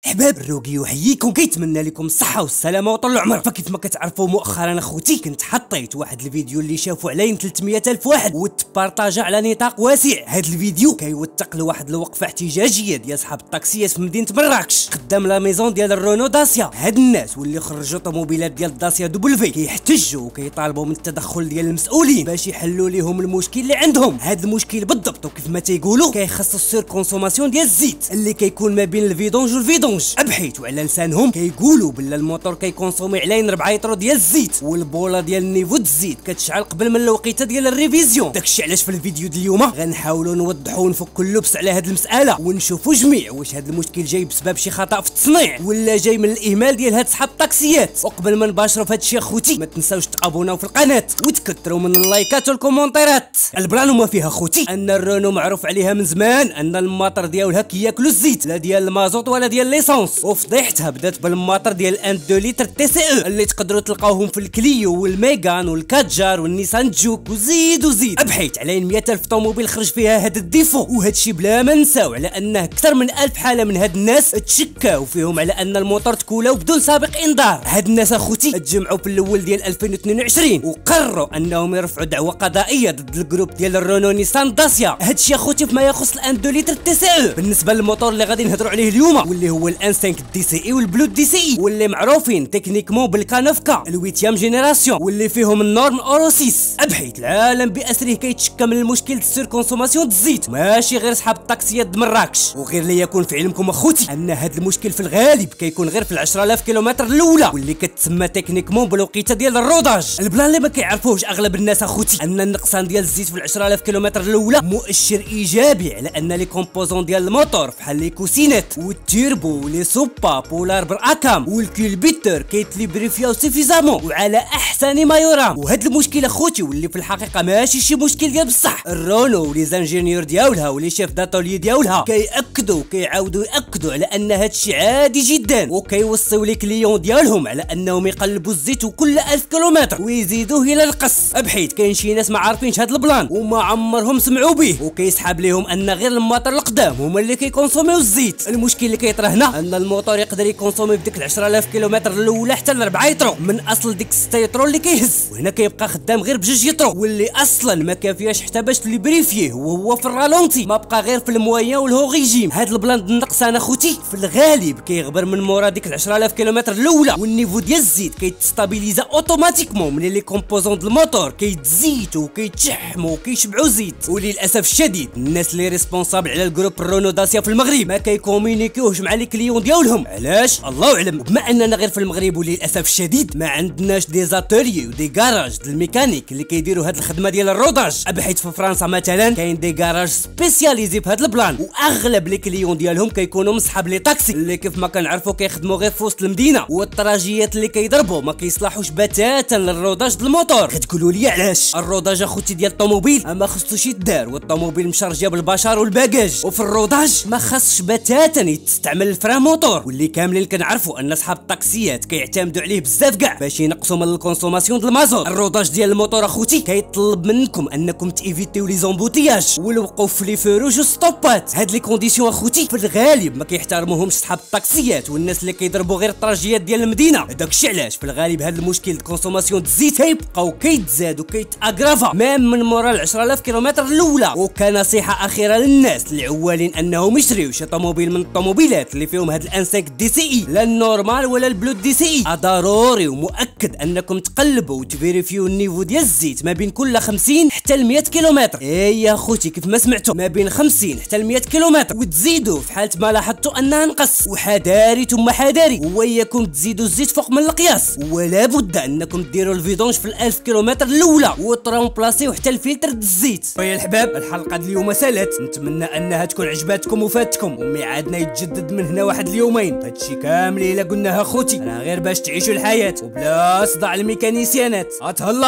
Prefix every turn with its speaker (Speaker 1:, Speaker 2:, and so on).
Speaker 1: احباب الروقي يحييكم، كيتمنى لكم الصحه والسلامه وطول العمر. فكيف ما كتعرفوا مؤخرا اخوتي كنت حطيت واحد الفيديو اللي شافوا عليه 300 الف واحد وتبارطاجا على نطاق واسع. هذا الفيديو كيوثق لواحد الوقفه احتجاجيه ديال صحاب الطاكسيات في مدينه مراكش قدام لا ميزون ديال الرونو داسيا. هاد الناس واللي خرجوا طوموبيلات ديال الداسيا دبلفي كيحتجوا وكيطالبوا من التدخل ديال المسؤولين باش يحلوا لهم المشكل اللي عندهم. هاد المشكل بالضبط وكيف ما تيقولوا كيخص السير كونسوماسيون ديال الزيت اللي كيكون ما بين الفيدونج والفيدونج. ابحيت وعلى لسانهم كيقولوا بلا الموتور كيكونسومي علينا 4 لتر ديال الزيت والبوله ديال النيفو د الزيت كتشعل قبل من الوقيته ديال الريفيزيون. داكشي علاش في الفيديو ديال اليوم غنحاولوا نوضحوا ونفكوا اللبس على هاد المساله ونشوفوا جميع واش هاد المشكل جاي بسبب شي خطا في التصنيع ولا جاي من الاهمال ديال هاد صحاب الطاكسيات. وقبل ما نباشروا في هادشي اخوتي ما تنساوش تابوناو في القناه وتكثروا من اللايكات والكومونتيرات. البلان وما فيها اخوتي ان الرونو معروف عليها من زمان ان الماطر ديالها كياكلوا الزيت لا ديال المازوت ولا ديال ليسونس. وفضيحتها بدات بالماطر ديال 1 لتر تي سي او اللي تقدروا تلقاوهم في الكليو والميغان والكاتجار والنيسان جوك وزيد. ابحيت على 100 الف طوموبيل خرج فيها هذا الديفو. وهادشي بلا ما نساو على انه اكثر من 1000 حاله من هاد الناس تشكاو فيهم على ان الموتور تكولاو بدون سابق انذار. هاد الناس اخوتي تجمعوا في الاول ديال 2022 وقرروا انهم يرفعوا دعوه قضائيه ضد الجروب ديال الرونو نيسان داسيا. هادشي اخوتي فيما يخص ال 1 لتر تي سي او. بالنسبه للموتور اللي غادي نهضروا عليه اليوم واللي هو الان 5 دي سي اي والبلو دي سي اي واللي معروفين تكنيكمون بالكانوفكا الويتيام جينيراسيون واللي فيهم النورم اورو 6. ابحيت العالم باسره كيتشكى من المشكل السير كونسوماسيون د الزيت ماشي غير صحاب الطاكسيات د مراكش. وغير ليكون في علمكم اخوتي ان هذا المشكل في الغالب كيكون غير في ال 10000 كيلومتر الاولى واللي كتسمى تكنيكمون بالوقيته ديال الروداج. البلان اللي ما كيعرفوش اغلب الناس اخوتي ان النقصان ديال الزيت في ال 10000 كيلومتر الاولى مؤشر ايجابي على ان لي كومبوزون ديال الموتور بحال لي كوسينات والتيربو ولي سوبا بولار بالاكام والكيلبيتر كيتليبريفياو سيفيزامون وعلى احسن ما يرام. وهذا المشكل اخوتي واللي في الحقيقه ماشي شي مشكل ديال بصح الرونو ولي زانجينيور ديالها ولي شيف داتولي ديالها كياكدوا كيعاودوا ياكدوا على ان هادشي عادي جدا وكيوصيو لي كليون ديالهم على انهم يقلبوا الزيت كل 1000 كيلومتر ويزيدوه الى القص. ابحيت كاين شي ناس ما عارفينش هذا البلان وما عمرهم سمعوا به وكيسحب لهم ان غير الماطر القدام هما اللي كيكونسوميو الزيت. المشكل اللي كيطرا هنا ان الموتور يقدر يكونسومي بديك ال 10000 كيلومتر الاولى حتى ل 4 يترو من اصل ديك 6 يترو اللي كيهز. وهنا كيبقى خدام غير ب2 يترو واللي اصلا ما كافياش حتى باش تليبريفيه وهو في الرالونتي ما بقى غير في المويان والهو ريجيم. هاد البلان د النقصان اخوتي في الغالب كيغبر من مورا ديك ال 10000 كيلومتر الاولى والنيفو ديال الزيت كيتستابيليزا اوتوماتيكمون من لي كومبوزون د الموتور كيتزيتو وكيتشحموا وكيشبعوا زيت. وللاسف الشديد الناس اللي ريسبونسابل على الجروب رونو داسيا في المغرب ما كيكومونيكيوش مع لي كليون ديالهم. علاش؟ الله اعلم. بما اننا غير في المغرب وللاسف الشديد ما عندناش دي زاتوليي ودي كراج د الميكانيك اللي كيديروا هاد الخدمه ديال الروداج. ابحيت في فرنسا مثلا كاين دي كراج سبيسياليزي في هاد البلان واغلب لي كليون ديالهم كيكونوا مصحاب لي طاكسي اللي كيف ما كنعرفوا كيخدموا غير في وسط المدينه والطراجيات اللي كيضربوا ما كيصلحوش بتاتا للروداج د الموتور. كتقولوا لي علاش؟ الروداج اخوتي ديال الطوموبيل ما خصوش يدار والطوموبيل مشارجه بالبشر والباكاج وفي الروداج ما خاصش بتاتا يستعمل الفران موتور واللي كاملين كنعرفوا ان صحاب الطاكسيات كيعتمدوا عليه بزاف كاع باش ينقصوا من الكونسوماسيون د المازوت. الروداج ديال الموتور اخوتي كيطلب منكم انكم تيفيتيو لي زومبوتياج والوقوف في لي فروج وستوبات. هاد لي كونديسيون اخوتي في الغالب ما كيحترموهمش صحاب الطاكسيات والناس اللي كيضربوا غير الطراجيات ديال المدينه. داكشي علاش في الغالب هاد المشكل د كونسوماسيون د الزيت كيبقاو كيتزاد وكيتاغرافا ميم من مورا ال 10000 كيلومتر الاولى. وكنصيحه اخيره للناس العوالين انهم يشريو شي طوموبيل من الطوموبيلات اللي فيهم هاد الان 5 دي سي اي لا النورمال ولا البلو دي سي اي ضروري ومؤكد انكم تقلبوا وتفيريفيو النيفو ديال الزيت ما بين كل 50 حتى ل 100 كيلومتر. يا خوتي كيف ما سمعتوا ما بين 50 حتى ل 100 كيلومتر وتزيدوا في حاله ما لاحظتوا انها نقص. وحذاري ثم حذاري وياكم تزيدوا الزيت فوق من القياس ولا بد انكم ديروا الفيدونج في ال1000 كيلومتر الاولى وترامبلاسيو حتى الفلتر د الزيت. ويا الحباب الحلقه ديال اليوم سالت نتمنى انها تكون عجباتكم وفاتكم وميعادنا يتجدد من هنا واحد اليومين. هادشي كامل الا قلناها خوتي راه غير باش تعيشوا الحياه وبلا صداع الميكانيسيانات. اتهلا.